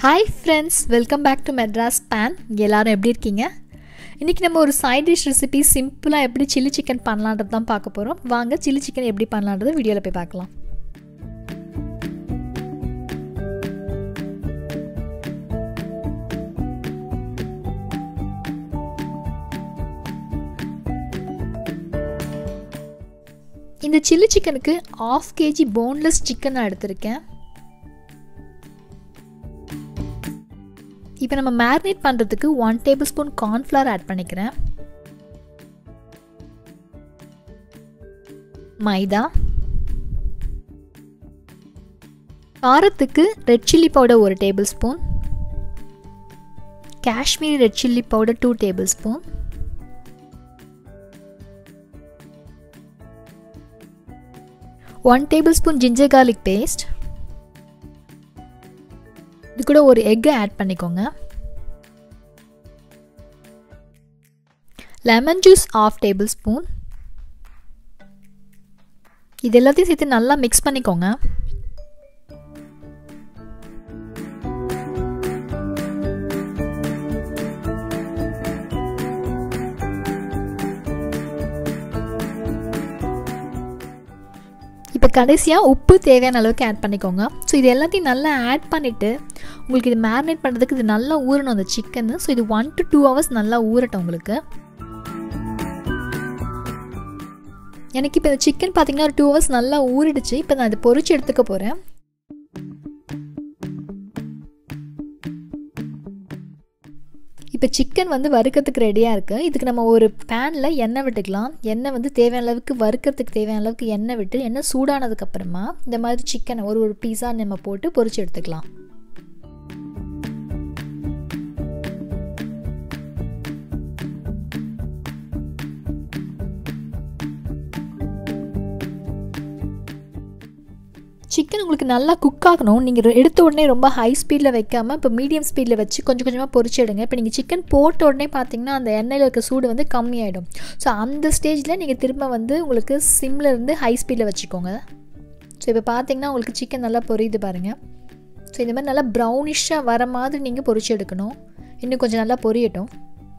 Hi friends, welcome back to Madras Pan. எல்லாரும் எப்படி இருக்கீங்க? இன்னைக்கு நம்ம ஒரு side dish recipe சிம்பிளா எப்படி chili chicken பண்ணலாம்ன்றது தான் பார்க்க போறோம். வாங்க chili chicken எப்படி பண்ணலாம்ன்றத வீடியோல போய் பார்க்கலாம். இந்த chili chickenக்கு 1/2 kg boneless chicken நான் எடுத்துர்க்கேன். இப்போ நம்ம மேரினேட் பண்றதுக்கு 1 tablespoon corn flour ஆட் பண்ணிக்கிறேன். மைதா, காரத்துக்கு red chilli powder 1 tablespoon, Kashmiri red chilli powder 2 tablespoon, one tablespoon ginger garlic paste. இது கூட ஒரு egg ஆட் பண்ணிக்கோங்க. lemon juice 1/2 tablespoon. இது எல்லாத்தையும் சேர்த்து நல்லா mix பண்ணிக்கோங்க. இப்போ கடைசியா உப்பு தேவையான அளவுக்கு ஆட் பண்ணிக்கோங்க. சோ இது எல்லாத்தையும் நல்லா ஆட் பண்ணிட்டு உங்களுக்கு இது மேரினேட் பண்றதுக்கு இது நல்லா ஊறணும் அந்த chicken. சோ இது 1 to 2 hours நல்லா ஊறட்டும் உங்களுக்கு. எனக்கு இப்போ இந்த chicken பாத்தீங்கன்னா ஒரு 2 hours நல்லா ஊறிடுச்சு. இப்போ நான் இத பொரிச்சு எடுத்துக்க போறேன். இப்போ chicken வந்து வறுக்கிறதுக்கு ரெடியா இருக்கு. இதுக்கு நம்ம ஒரு panல எண்ணெய் விட்டுக்கலாம். எண்ணெய் வந்து தேவையான அளவுக்கு வறுக்கிறதுக்கு தேவையான அளவுக்கு எண்ணெய் விட்டு எண்ணெய் சூடானதுக்கு அப்புறமா இந்த மாதிரி chicken ஒரு பீஸா நம்ம போட்டு பொரிச்சு எடுத்துக்கலாம். சிக்கன் உங்களுக்கு நல்லா குக் ஆகணும். நீங்கள் எடுத்த உடனே ரொம்ப ஹை ஸ்பீடில் வைக்காமல் இப்போ மீடியம் ஸ்பீடில் வச்சு கொஞ்சம் கொஞ்சமாக பொரிச்சு எடுங்க. இப்போ நீங்கள் சிக்கன் போட்ட உடனே பார்த்தீங்கன்னா அந்த எண்ணெயில் இருக்க சூடு வந்து கம்மியாயிடும். ஸோ அந்த ஸ்டேஜில் நீங்கள் திரும்ப வந்து உங்களுக்கு சிம்மில் இருந்து ஹை ஸ்பீடில் வச்சுக்கோங்க. ஸோ இப்போ பார்த்தீங்கன்னா உங்களுக்கு சிக்கன் நல்லா பொரியுது பாருங்கள். ஸோ இந்த மாதிரி நல்லா ப்ரௌனிஷாக வர மாதிரி நீங்கள் பொரிச்சு எடுக்கணும். இன்னும் கொஞ்சம் நல்லா பொரியட்டும்.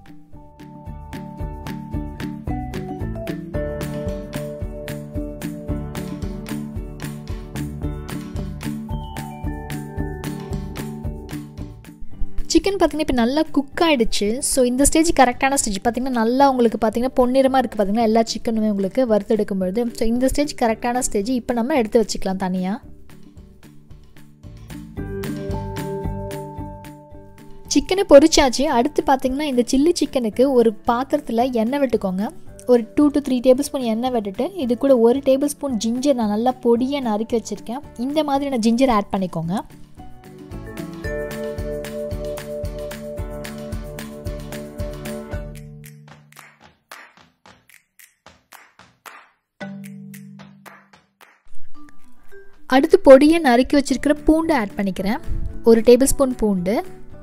சிக்கன் பார்த்தீங்கன்னா இப்போ நல்லா குக் ஆகிடுச்சு. ஸோ இந்த ஸ்டேஜ் கரெக்டான ஸ்டேஜ் பார்த்தீங்கன்னா நல்லா உங்களுக்கு பார்த்தீங்கன்னா பொன்னிறமாக இருக்குது பார்த்தீங்கன்னா எல்லா சிக்கனுமே உங்களுக்கு வறுத்து எடுக்கும்பொழுது. ஸோ இந்த ஸ்டேஜ் கரெக்டான ஸ்டேஜ். இப்போ நம்ம எடுத்து வச்சுக்கலாம் தனியாக. சிக்கனை பொரிச்சாச்சு. அடுத்து பார்த்தீங்கன்னா இந்த சில்லி சிக்கனுக்கு ஒரு பாத்திரத்தில் எண்ணெய் விட்டுக்கோங்க. ஒரு 2 to 3 tablespoon எண்ணெய் விட்டுட்டு இது கூட 1 tablespoon ஜிஞ்சர் நான் நல்லா பொடியாக நறுக்கி வச்சுருக்கேன். இந்த மாதிரி நான் ஜிஞ்சர் ஆட் பண்ணிக்கோங்க. அடுத்து பொடியை நறுக்கி வச்சிருக்கிற பூண்டு ஆட் பண்ணிக்கிறேன். 1 tablespoon பூண்டு,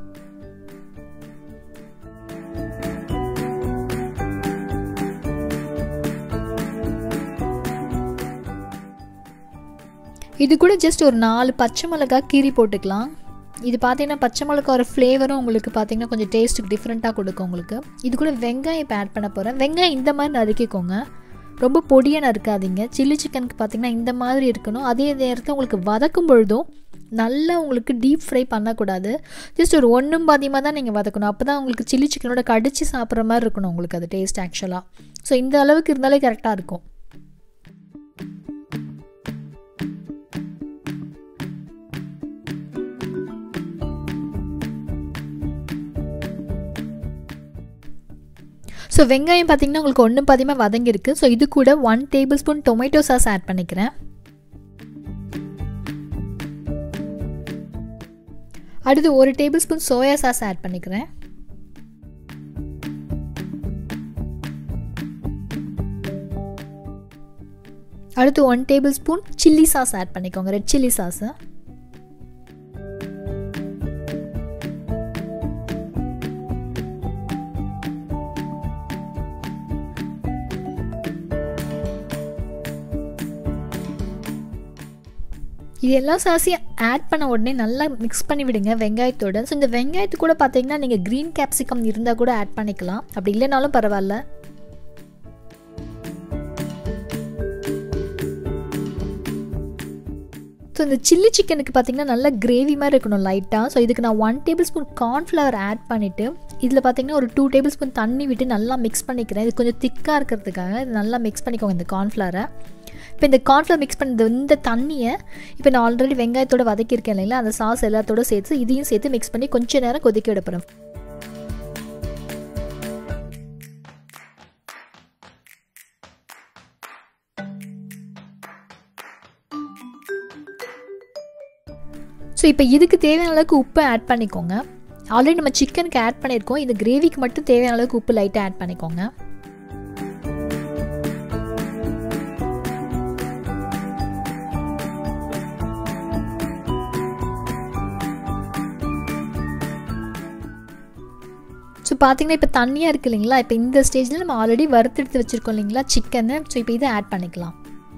இது கூட ஜஸ்ட் ஒரு 4 பச்சை மிளகாய் கீரி போட்டுக்கலாம். இது பார்த்தீங்கன்னா பச்சை மிளகாய் ஒரு ஃப்ளேவரும் உங்களுக்கு பார்த்தீங்கன்னா கொஞ்சம் டேஸ்ட்டுக்கு டிஃப்ரெண்ட்டாக கொடுக்கும் உங்களுக்கு. இது கூட வெங்காயம் இப்போ ஆட் பண்ண போகிறேன். வெங்காயம் இந்த மாதிரி நறுக்கிக்கோங்க, ரொம்ப பொடியாக நறுக்காதீங்க. சில்லி சிக்கனுக்கு பார்த்தீங்கன்னா இந்த மாதிரி இருக்கணும். அதே நேரத்தில் உங்களுக்கு வதக்கும் பொழுதும் நல்லா உங்களுக்கு டீப் ஃப்ரை பண்ணக்கூடாது. ஜஸ்ட் ஒரு 1 பாதியமாக தான் நீங்கள் வதக்கணும். அப்போ தான் உங்களுக்கு சில்லி சிக்கனோட கடிச்சு சாப்பிட்ற மாதிரி இருக்கணும் உங்களுக்கு அது டேஸ்ட் ஆக்சுவலாக. ஸோ இந்த அளவுக்கு இருந்தாலே கரெக்டாக இருக்கும். ஸோ வெங்காயம் பார்த்தீங்கன்னா உங்களுக்கு 1 பாதியமாக வதங்கிருக்கு. ஸோ இது கூட 1 tablespoon டொமேட்டோ சாஸ் ஆட் பண்ணிக்கிறேன். அடுத்து 1 tablespoon சோயா சாஸ் ஆட் பண்ணிக்கிறேன். அடுத்து 1 tablespoon சில்லி சாஸ் ஆட் பண்ணிக்கோங்க, ரெட் சில்லி சாஸ். இது எல்லா சாஸையும் ஆட் பண்ண உடனே நல்லா மிக்ஸ் பண்ணி விடுங்க வெங்காயத்தோட. ஸோ இந்த வெங்காயத்து கூட பார்த்தீங்கன்னா நீங்கள் க்ரீன் கேப்சிகம் இருந்தால் கூட ஆட் பண்ணிக்கலாம், அப்படி இல்லைனாலும் பரவாயில்ல. ஸோ இந்த சில்லி சிக்கனுக்கு பார்த்திங்கன்னா நல்லா கிரேவி மாதிரி இருக்கணும் லைட்டாக. ஸோ இதுக்கு நான் 1 டேபிள் ஸ்பூன் கார்ன்ஃப்ளவர் ஆட் பண்ணிவிட்டு இதில் பார்த்திங்கன்னா ஒரு 2 டேபிள் ஸ்பூன் தண்ணி விட்டு நல்லா மிக்ஸ் பண்ணிக்கிறேன். இது கொஞ்சம் திக்காக இருக்கிறதுக்காக இது நல்லா மிக்ஸ் பண்ணிக்கோங்க இந்த கார்ன்ஃப்ளவரை. இப்போ இந்த கார்ன்ஃப்ளவர் மிக்ஸ் பண்ணது இந்த தண்ணியை இப்போ நான் ஆல்ரெடி வெங்காயத்தோடு வதக்கியிருக்கேன் இல்லைங்களா, அந்த சாஸ் எல்லாத்தோட சேர்த்து இதையும் சேர்த்து மிக்ஸ் பண்ணி கொஞ்சம் நேரம் கொதிக்க விட போகிறேன். ஸோ இப்போ இதுக்கு தேவையான அளவுக்கு உப்பு ஆட் பண்ணிக்கோங்க. ஆல்ரெடி நம்ம சிக்கனுக்கு ஆட் பண்ணியிருக்கோம், இந்த கிரேவிக்கு மட்டும் தேவையான அளவுக்கு உப்பு லைட்டாக ஆட் பண்ணிக்கோங்க. ஸோ பார்த்தீங்கன்னா இப்போ தண்ணியாக இருக்குது இல்லைங்களா, இப்போ இந்த ஸ்டேஜில் நம்ம ஆல்ரெடி வறுத்தெடுத்து வச்சுருக்கோம் இல்லைங்களா சிக்கனை. ஸோ இப்போ இதை ஆட் பண்ணிக்கலாம்.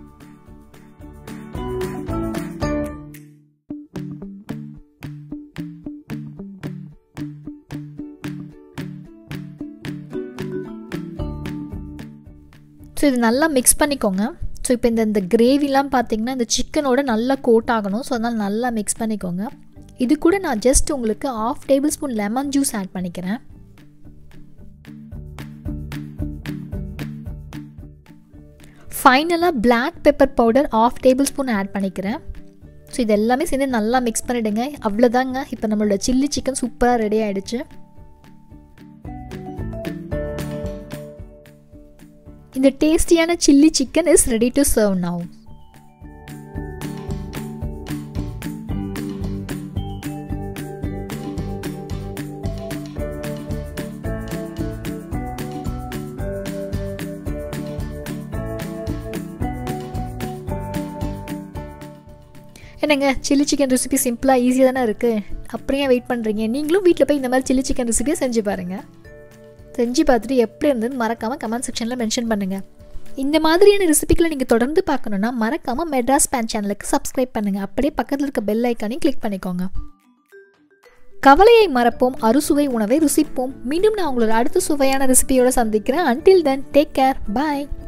ஸோ இது நல்லா மிக்ஸ் பண்ணிக்கோங்க. ஸோ இப்போ இந்த கிரேவிலாம் பார்த்திங்கன்னா இந்த சிக்கனோட நல்லா கோட் ஆகணும். ஸோ அதனால் நல்லா மிக்ஸ் பண்ணிக்கோங்க. இது கூட நான் ஜஸ்ட் உங்களுக்கு 1/2 tablespoon lemon juice add பண்ணிக்கிறேன். ஃபைனலாக black pepper powder 1/2 tablespoon add பண்ணிக்கிறேன். ஸோ இது எல்லாமே சேர்ந்து நல்லா மிக்ஸ் பண்ணிவிடுங்க. அவ்வளோதாங்க, இப்போ நம்மளோட சில்லி சிக்கன் சூப்பராக ரெடி ஆகிடுச்சு. இந்த டேஸ்டியான chilli chicken is ready to serve now. என்னங்க சில்லி சிக்கன் ரெசிபி சிம்பிளாக ஈஸியாக தானே இருக்குது, அப்புறம் ஏன் வெயிட் பண்ணுறீங்க? நீங்களும் வீட்டில் போய் இந்த மாதிரி சில்லி சிக்கன் ரெசிபியை செஞ்சு பாருங்கள். செஞ்சு பார்த்துட்டு எப்படி இருந்ததுன்னு மறக்காமல் கமெண்ட் செக்ஷனில் மென்ஷன் பண்ணுங்கள். இந்த மாதிரியான ரெசிபிகளை நீங்கள் தொடர்ந்து பார்க்கணுன்னா மறக்காமல் மெட்ராஸ் பேன் சேனலுக்கு சப்ஸ்கிரைப் பண்ணுங்கள். அப்படியே பக்கத்தில் இருக்க பெல் ஐக்கானையும் கிளிக் பண்ணிக்கோங்க. கவலையை மறப்போம், அறுசுவை உணவை ருசிப்போம். மீண்டும் நான் உங்களோட அடுத்த சுவையான ரெசிபியோடு சந்திக்கிறேன். அன்டில் தென் டேக் கேர், பாய்.